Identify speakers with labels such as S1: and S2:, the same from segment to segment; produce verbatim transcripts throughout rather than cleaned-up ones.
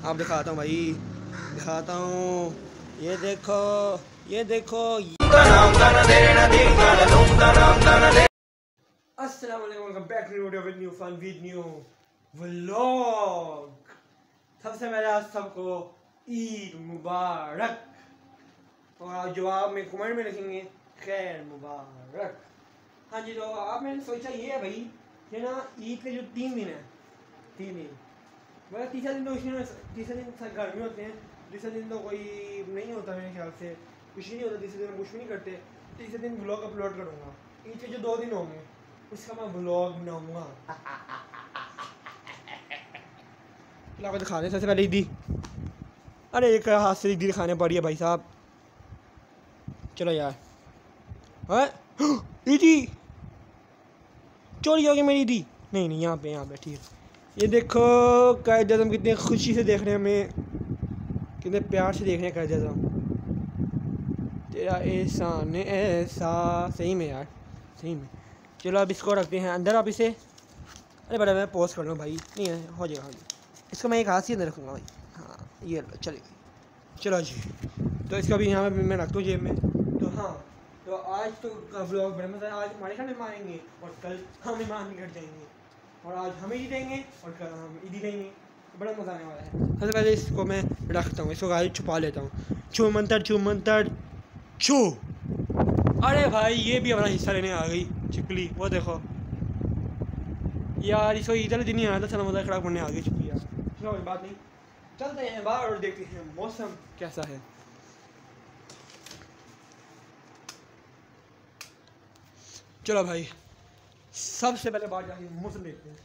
S1: आप दिखाता हूँ भाई, दिखाता हूँ। ये देखो, ये देखो। अस्सलाम वालेकुम, welcome back to video with new fun with new vlog. सबसे पहले आप सबको ईद मुबारक, और जवाब में कमेंट में लिखेंगे खैर मुबारक। हाँ जी, तो आप मैंने सोचा ये है भाई कि ना ईद के जो तीन दिन है, तीन दिन मतलब तीसरा दिन तो उसमें तीसरे दिन गर्मी होते हैं, तीसरे दिन तो कोई नहीं होता मेरे ख्याल से, कुछ नहीं होता तीसरे दिन, कुछ भी नहीं करते। तीसरे दिन ब्लॉग अपलोड करूँगा। ईद के जो दो दिन होंगे उसका मैं ब्लॉग बनाऊँगा। आपको दिखा दें सबसे पहले ईदी। अरे एक हाथ से ईदी दिखाने पड़ी है भाई साहब, चलो यार। हाँ ईदी चोरी हो गई मेरी ईदी। नहीं नहीं, यहाँ पे यहाँ पे ठीक है। ये देखो कायद आज़म कितने खुशी से देख रहे हैं हमें, कितने प्यार से देख रहे हैं कायद आज़म। तेरा एहसान ऐसा, सही में यार, सही में। चलो अब इसको रखते हैं अंदर। आप इसे, अरे बड़ा मैं पोस्ट कर लूँ भाई, नहीं है हो जाएगा, हो जाएगा। इसको मैं एक हाथ से अंदर रखूँगा भाई। हाँ ये चलेगा, चलो जी। तो इसका भी यहाँ पे मैं रखता हूँ जेब में। तो हाँ, तो आज तो व्लॉग बड़ा मज़ा है। आज हमारे घर मेहमान आएंगे और कल हम मेहमान घर जाएंगे, और आज हम ईदी देंगे और कल हम ईदी देंगे। बड़ा मज़ा आने वाला है। सबसे पहले इसको मैं रखता हूँ, इसको गाड़ी छुपा लेता हूँ। छू मंतर छू मंतर छू। अरे भाई ये भी हमारा हिस्सा लेने आ गई चिकली, वो देखो यार, इसको इधर दिन नहीं आया था, चलो मज़ा खराब करने आ गई चिकली यार। चलो कोई बात नहीं, चलते हैं बाहर और देखते हैं मौसम कैसा है। चलो भाई, सबसे पहले बाहर जाके मौसम देखते हैं।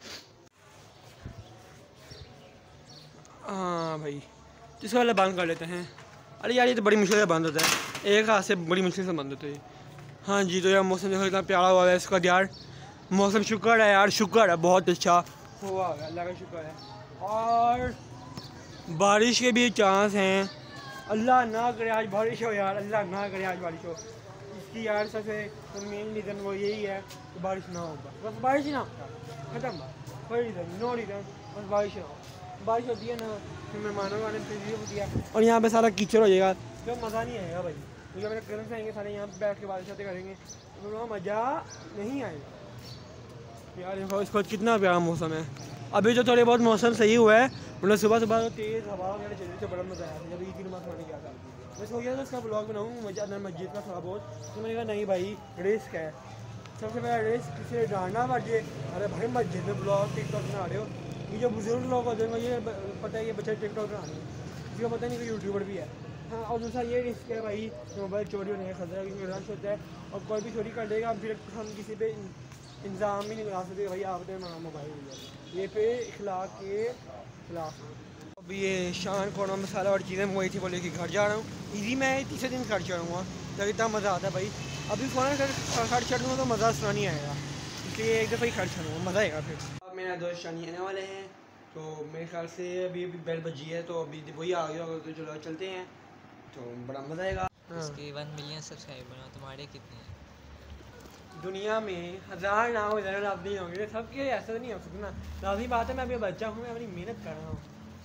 S1: हाँ भाई, इसको पहले बंद कर लेते हैं। अरे यार ये तो बड़ी मुश्किल से बंद होता है, एक हाथ से बड़ी मुश्किल से बंद होता है। हाँ जी, तो यार मौसम देखो इतना प्यारा हुआ है इसका यार। मौसम शुक्र है यार, शुक्र है, बहुत अच्छा हुआ है, अल्लाह का शुक्र है। और बारिश के भी चांस हैं। अल्लाह ना करे आज बारिश हो यार, अल्लाह ना करे आज बारिश हो। इसकी यार सबसे मेन रीज़न वो यही है कि बारिश ना हो, बस बारिश ही ना होता, खत्म बात, कोई रीज़न नो रीज़न, बस बारिश ना हो। बारिश होती है ना फिर मेहमानों को आने में तकलीफ होती है, और यहाँ पे सारा कीचड़ हो जाएगा, तो मज़ा नहीं आएगा भाई। क्योंकि मेरे कज़न से आएंगे सारे, यहाँ पे बैठ के बारिश आते करेंगे, तो वहाँ मज़ा नहीं आएगा यार। देखो इसको कितना प्यारा मौसम है। अभी जो थोड़े बहुत मौसम सही हुआ है, मतलब सुबह सुबह तेज़ हवा वगैरह चल रही थी, बड़ा मज़ा आया था जब ईद की नमाज़ पढ़ने गया था। मैं सोच रहा था उसका ब्लॉग बनाऊँ मस्जिद मस्जिद का थोड़ा बहुत, तो मैंने कहा नहीं भाई रिस्क है, सबसे पहला रिस्क किसी ने डालना पड़े। अरे भाई मस्जिद में ब्लॉग टिकटॉक बना रहे हो, ये जो बुजुर्ग लोग होते हैं ये पता है ये बच्चे टिकटॉक बना रहे हैं, किसी को पता नहीं कि यूट्यूबर भी है। हाँ, और दूसरा ये रिस्क है भाई मोबाइल चोरी होने का खतरा है, क्योंकि रश होता है और कोई भी चोरी कर देगा, फिर हम किसी पे इंतजाम ही नहीं लगा सकते भाई आपने मोबाइल लिया, ये पे इखलाक के खिलाफ। अभी ये शान कोना मसाला और चीज़ें मंगवाई थी, बोले कि घर जा रहा हूँ ईदी में, तीसरे दिन घर चढ़ूँगा, जब इतना मज़ा आता है भाई। अभी फ़ौरन खर्च चढ़ूँगा तो मज़ा सुना नहीं आएगा, इसलिए एक दफ़ा ही खर्च चढ़ूँगा, मज़ा आएगा फिर। अब मेरा दोस्त शानी आने वाले हैं, तो मेरे ख्याल से अभी अभी बेल बजी है, तो अभी वही आ गया होगा, तो चलो चलते हैं, तो बड़ा मज़ा आएगा।
S2: इसके वन मिलियन सब्सक्राइबर हैं, तुम्हारे कितने हैं?
S1: दुनिया में हज़ार ना हो ज़रा लाभ नहीं होंगे सबके, ऐसा नहीं हो सकता। लाजमी बात है, मैं अभी बच्चा हूँ, मैं अपनी मेहनत कर रहा हूँ।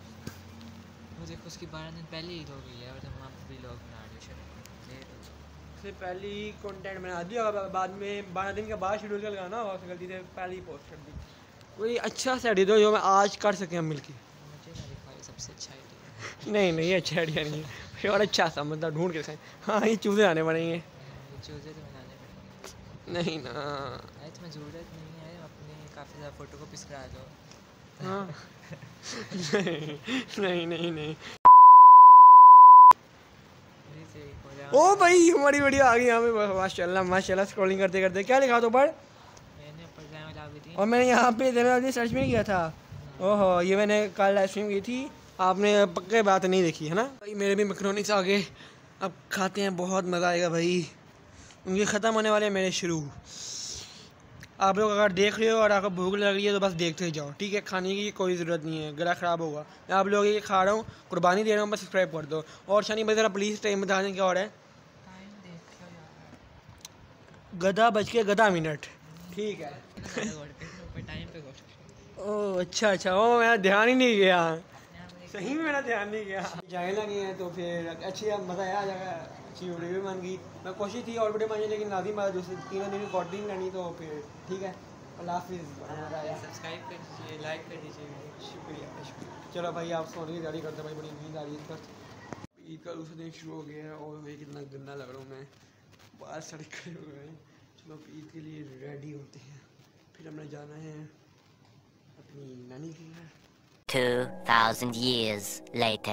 S2: वो देखो उसकी बारह दिन पहले ईद हो गई है और तुम आप भी लोग बना रहे हो,
S1: उससे पहले ही कंटेंट बना दिया होगा, बाद में बारह दिन के बाद शेड्यूल का लगाना होगा, गलती से पहले ही पोस्ट कर दी। कोई अच्छा सा आइडिया दो जो मैं आज कर सकें हम मिल के।
S2: मुझे ना दिखाई सबसे अच्छा आइडिया।
S1: नहीं नहीं, अच्छा आइडिया नहीं है, और अच्छा सा मतलब ढूंढ के दिखाएं। हाँ ये चूज़े आने पड़ेंगे,
S2: चूज़े तो बनाने पड़ेंगे।
S1: नहीं ना,
S2: अरे तुम्हें ज़रूरत नहीं है, अपने काफ़ी ज़्यादा फ़ोटो कॉपीज करा दो।
S1: हाँ नहीं नहीं नहीं। ओ भाई हमारी वीडियो आ गई यहाँ पे, माशाल्लाह माशाल्लाह। स्क्रॉलिंग करते करते क्या लिखा तो पढ़,
S2: मैंने ऊपर जाने वाला भी थी
S1: और मैंने यहाँ पे देना सर्च में किया था। ओहो, ये मैंने कल लाइव स्ट्रीम की थी, आपने पक्के बात नहीं देखी है ना भाई। मेरे भी मैकरोनी से आगे, अब खाते हैं, बहुत मज़ा आएगा भाई। उनके ख़त्म होने वाले मेरे शुरू। आप लोग अगर देख रहे हो और आपको भूख लग रही है तो बस देखते जाओ, ठीक है, खाने की कोई ज़रूरत नहीं है, गला ख़राब होगा। मैं आप लोग ये खा रहा हूँ, कुर्बानी दे रहा हूँ, बस सब्सक्राइब कर दो। और शनि भाई ज़रा प्लीज़ टाइम बता दें क्या हो रहा है। गधा बज के गधा मिनट, ठीक है।
S2: टाइम पे
S1: ओह अच्छा अच्छा, ओ मेरा ध्यान ही नहीं गया। सही में मेरा ध्यान नहीं गया। जाने लगे हैं तो फिर अच्छी मज़ा आया, आ जाएगा, अच्छी वीडियो भी बन गई। मैं कोशिश थी और वीडियो बनाई लेकिन लाजिम बात दूसरे तीनों दिन रिकॉर्डिंग करनी, तो फिर ठीक है। अल्लाह हाफिज़, बड़ा मज़ा आया।
S2: सब्सक्राइब कर दीजिए, लाइक कर दीजिए।
S1: शुक्रिया शुक्रिया। चलो भाई आप सोने की तैयारी करते भाई, बड़ी नींद आ रही है। इस ईद का दूसरा दिन शुरू हो गया है और भाई कितना गंदा लग रहा हूँ मैं, बाल सड़क खड़े हुए हैं। चलो ईद के लिए रेडी होते हैं, फिर हमने जाना है अपनी नानी के घर।
S3: Two thousand years later.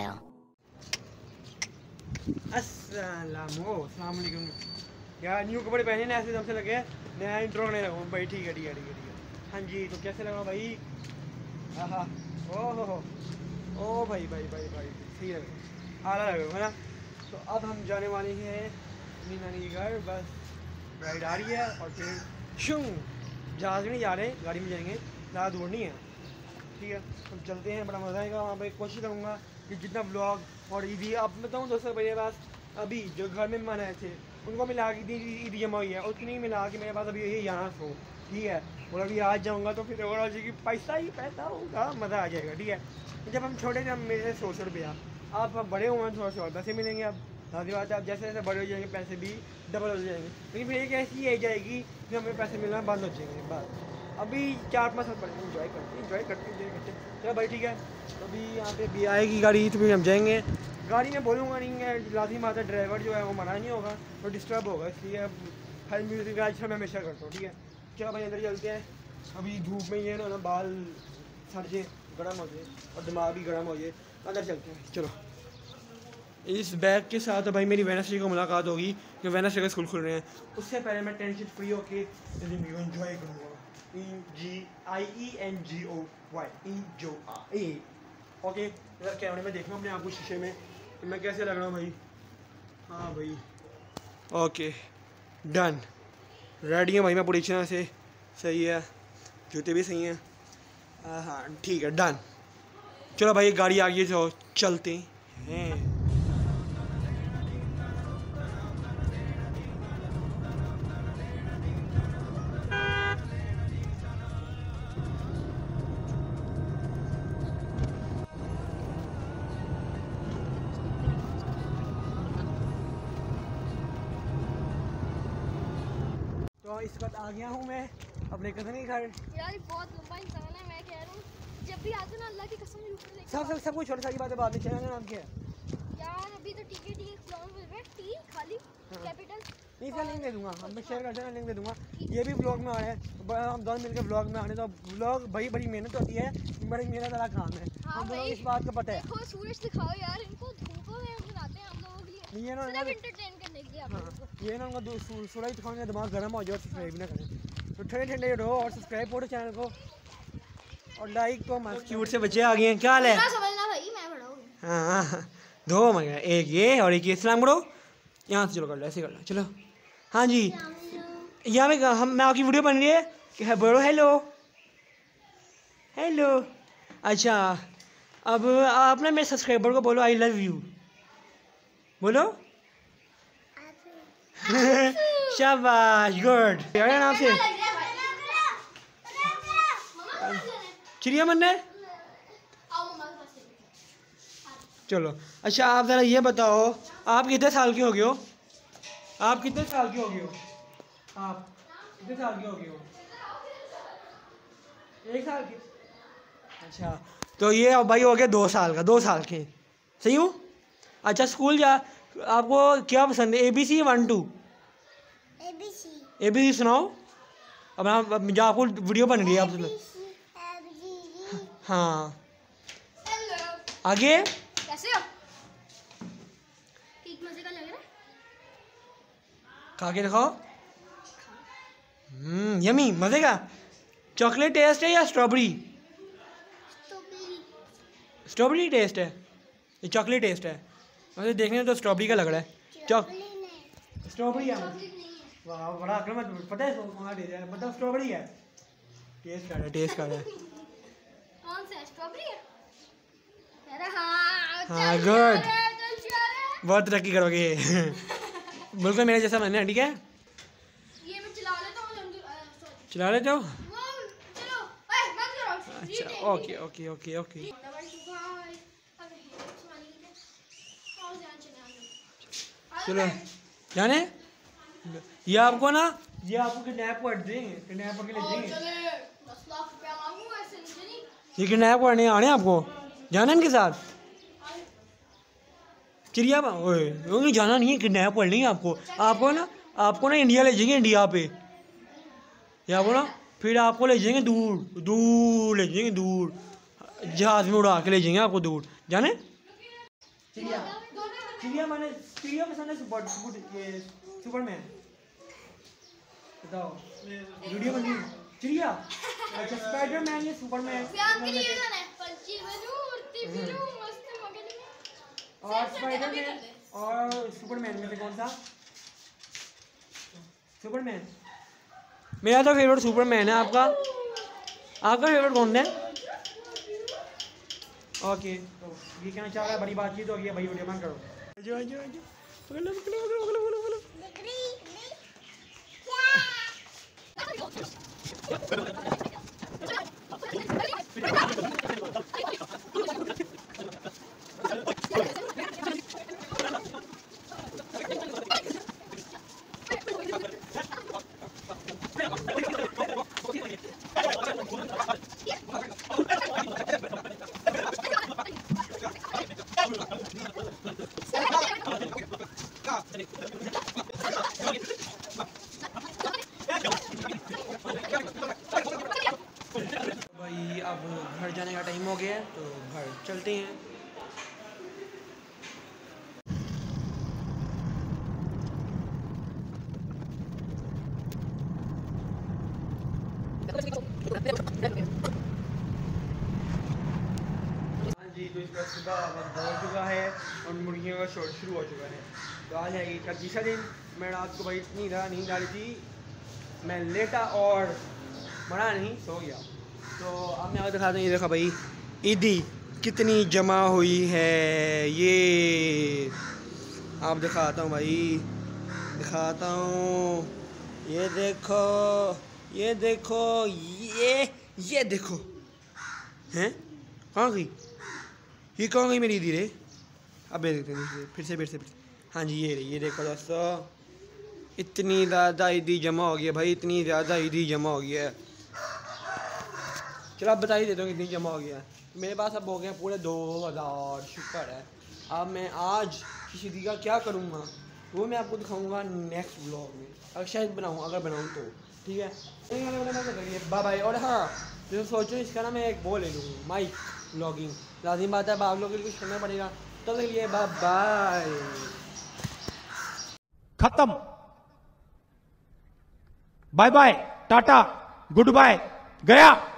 S1: अस्सलाम वालेकुम यार, न्यू कपड़े पहने ना ऐसे सबसे लगे नया इंट्रो नहीं लगा भाई। ठीक है ठीक है ठीक है ठीक है। हाँ जी, तो कैसे लगा भाई? हाँ हाँ, ओ हो हो ओ भाई भाई भाई भाई सही लगा, आला लगा है ना। तो अब हम जाने वाले हैं अपनी नानी के घर। बस राइड आ रही है और फिर शूं जहाज़ में नहीं जा रहे, गाड़ी में जाएंगे, ज़्यादा दूर नहीं है। ठीक है, हम चलते हैं, बड़ा मज़ा आएगा वहाँ पे। कोशिश करूँगा कि जितना ब्लॉग और ईदी, अब बताऊँ दोस्तों मेरे पास अभी जो घर में मेहमान आए थे उनको मिला के ईदी जमा हुई है, उतनी मिला के मेरे पास अभी यही यहाँ सो। ठीक है, और अभी आज जाऊँगा तो फिर और कि पैसा ही पैसा होगा, मज़ा आ जाएगा। ठीक है, जब हम छोटे थे हम मेरे सौ सौ रुपया, आप बड़े हुए थोड़ा सा और पैसे मिलेंगे। अब सारी बात है, अब जैसे जैसे बड़े हो जाएंगे पैसे भी डबल हो जाएंगे, लेकिन फिर एक ऐसी एज आएगी कि हमें पैसे मिलना बंद हो जाएंगे। बस अभी चार पाँच साल पहले इंजॉय करते इंजॉय करते इंजॉय करते चलो भाई ठीक है। तो अभी यहाँ पे भी आएगी गाड़ी तो फिर हम जाएंगे। गाड़ी में बोलूँगा नहीं है, लाजिम बात है, ड्राइवर जो है वो मना नहीं होगा तो डिस्टर्ब होगा, इसलिए हाई म्यूजिक अच्छा मैं हमेशा करता हूँ। ठीक है, चलो भाई अंदर चलते हैं। अभी धूप में ये ना बाल सड़ जाए, गर्म हो जाए और दिमाग भी गर्म हो जाए, अंदर चलते हैं। चलो, इस बैग के साथ भाई मेरी वेडनेसडे को मुलाकात होगी कि वेडनेसडे का स्कूल खुल रहे हैं। उससे पहले मैं टेंशन फ्री होके ज़िंदगी को एंजॉय करूँगा। ई जी आई ई एन जी ओ वाई ई जो आ ए ओके। इधर कैमरे में देखना अपने आप को शीशे में कि मैं कैसे लग रहा हूँ भाई। हाँ भाई ओके डन, रेडी है भाई मैं पूरी तरह से। सही है, जूते भी सही हैं। हाँ ठीक है डन। चलो भाई गाड़ी आ गई तो चलते हैं। तो इस वक्त आ गया हूँ मैं अपने कज़न के घर।
S4: यार ये बहुत लंबा इंसान है, मैं कह रहा हूँ जब भी आते ना अल्लाह की कसम लेके
S1: सब सब सब कुछ छोटी सारी बातें बात में चैनल का नाम क्या है
S4: यार। अभी तो टी के टी क्लाउन मिल रहा है, टी खाली कैपिटल
S1: नहीं इसका लिंक दे दूंगा, हम मैं शेयर करते हैं लिंक दे दूंगा। ये भी ब्लॉग में आ रहे हैं, हम दोनों मिलकर ब्लॉग में आने। तो ब्लॉग भाई बड़ी मेहनत होती है, बड़ी मेहनत वाला काम है।
S4: हाँ
S1: हम दोनों
S4: भाई,
S1: इस बात का पता है।
S4: देखो सूरज दिखाओ यार, इनको धूप में बनाते हैं हम लोगों के लिए,
S1: ये ना
S4: सिर्फ एंटरटेन करने के लिए आप लोगों को।
S1: ये ना उनका सूरज दिखाने का दिमाग गर्म हो जाए और सब्सक्राइब भी ना करें तो ठंडे ठंडे रहो और सब्सक्राइब करो चैनल को और लाइक को मत। क्यूट से बच्चे आ गए हैं, क्या हाल है?
S4: ना समझना भाई, मैं बड़ा हूँ।
S1: हाँ दो मगर एक ये और एक ये। सलाम करो यहाँ से, चलो कर लो ऐसे कर लो। चलो हाँ जी, यहाँ पे हम मैं आपकी वीडियो बन रही है कि है बोलो हेलो हेलो। अच्छा अब आप ना मेरे सब्सक्राइबर को बोलो आई लव यू, बोलो। शाबाश गुड। क्या नाम से? चिड़िया मन है। चलो अच्छा आप ज़रा ये बताओ आप कितने साल के हो गए हो? आप कितने साल के हो गए हो? आप कितने साल के हो गए हो? एक साल के। अच्छा तो ये भाई हो गया दो साल का, दो साल के सही हूँ? अच्छा स्कूल जा, आपको क्या पसंद है? A B C one two
S4: A B C
S1: A B C सुनाओ। अब हम जो आपको वीडियो बन रही है आप सुनो। हाँ आगे
S4: कैसे हो? केक मजे का लग रहा है,
S1: खा के दिखाओ। हम्म यमी मजे का। चॉकलेट टेस्ट है या स्ट्रॉबेरी? स्ट्रॉबेरी टेस्ट है, ये चॉकलेट टेस्ट है। वैसे देखने में तो स्ट्रॉबेरी का लग रहा है। चॉक स्ट्रॉबेरी है। वाह बड़ा अकल मत पता है मतलब स्ट्रॉबेरी है। टेस्ट कर रहा है, टेस्ट कर रहा है।
S4: कौन सा स्ट्रॉबेरी है? अरे हाँ
S1: हाँ गुड, बहुत तरक्की करोगे। बिल्कुल मेरे जैसा बनना है। ठीक है
S4: ये मैं चला लेता हूँ।
S1: चला लेते हो?
S4: चलो ए, बंद करो।
S1: अच्छा ओके ओके ओके ओके। चलो जाने, ये आपको ना, ये आपको किडनैप कर देंगे, किडनैप करके ले जाएंगे। ये किडनैप करने आने आपको, जाना इनके साथ चिड़िया। ओए जाना नहीं है, किडनैप कर लेंगे आपको। आपको ना, आपको ना इंडिया ले जाएंगे, इंडिया पे या आपको ना, फिर आपको ले जाएंगे दूर दूर, ले जाएंगे दूर, जहाज में उड़ा के ले जाएंगे आपको दूर। जाने चिड़िया, चिड़िया मैंने चिड़िया पसंद है, सुपर ये सुपरमैन। बताओ वीडियो बन रही चिड़िया, अच्छा स्पाइडरमैन या सुपरमैन? और स्पाइडरमैन और सुपरमैन में से कौन सा? सुपरमैन। मेरा तो फेवरेट सुपरमैन है। आपका आपका फेवरेट कौन है? ओके, तो ये कहना चाह रहा है, बड़ी बातचीत हो गई है भाई, वीडियो बंद करो। जो जो जो पकड़ लो पकड़ लो पकड़ लो पकड़ लो। भाई अब घर जाने का टाइम हो गया है, तो घर चलते हैं। हाँ जी, तो इसका सुबह वक्त हो चुका है और मुर्गियों का शोर शुरू हो चुका है। तो आज है ईद का तीसरा दिन। मैं रात को भाई इतनी ज़्यादा नींद आ रही थी, मैं लेटा और मरा नहीं, सो गया। तो अब मैं आपको दिखाता हूँ, ये देखा भाई ईदी कितनी जमा हुई है, ये आप दिखाता हूँ भाई, दिखाता हूँ। ये देखो, ये देखो, ये ये देखो, हैं कहाँ गई ये, कहाँ गई मेरी ईदी रे? अब देखते हैं फिर से फिर से फिर से हाँ जी, ये रही, ये देखो दोस्तों, इतनी ज़्यादा ईदी जमा हो गई है भाई, इतनी ज़्यादा ईदी जमा हो गई है। चलो आप बता ही देता हूँ कितनी जमा हो गया है। मेरे पास अब हो गए पूरे दो हज़ार, शुक्र है। अब मैं आज किसी दी का क्या करूँगा वो मैं आपको दिखाऊँगा नेक्स्ट ब्लॉग में, अगर शायद बनाऊँ, अगर बनाऊँ तो ठीक है। Bye bye. और हाँ, जो सोचो इसका ना मैं एक वो ले लूँगा, माइक ब्लॉगिंग, लाजिम बात है, आप लोगों के लिए कुछ करना पड़ेगा। तो के लिए बाय बाय,
S5: खत्म, bye bye, tata, goodbye, गया।